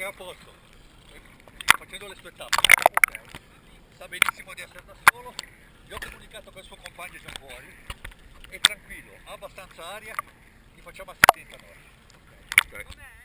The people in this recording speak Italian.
a posto, facendo le sue tappe. Okay. Sa benissimo di essere da solo, gli ho comunicato che il suo compagno è già fuori, è tranquillo, ha abbastanza aria, gli facciamo assistenza noi. Okay. Ok.